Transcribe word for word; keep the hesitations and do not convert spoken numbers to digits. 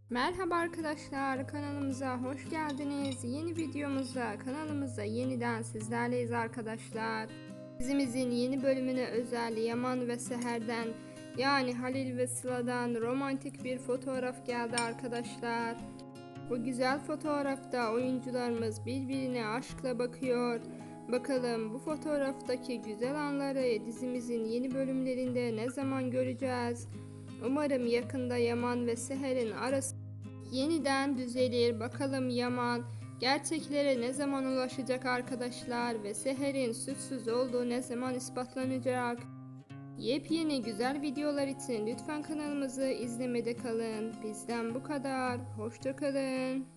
Merhaba arkadaşlar, kanalımıza hoş geldiniz. Yeni videomuzda kanalımızda yeniden sizlerleyiz arkadaşlar. Dizimizin yeni bölümüne özel Yaman ve Seher'den, yani Halil ve Sıla'dan romantik bir fotoğraf geldi arkadaşlar. Bu güzel fotoğrafta oyuncularımız birbirine aşkla bakıyor. Bakalım bu fotoğraftaki güzel anları dizimizin yeni bölümlerinde ne zaman göreceğiz? Umarım yakında Yaman ve Seher'in arası yeniden düzelir. Bakalım Yaman gerçeklere ne zaman ulaşacak arkadaşlar ve Seher'in suçsuz olduğu ne zaman ispatlanacak? Yepyeni güzel videolar için lütfen kanalımızı izlemede kalın. Bizden bu kadar. Hoşça kalın.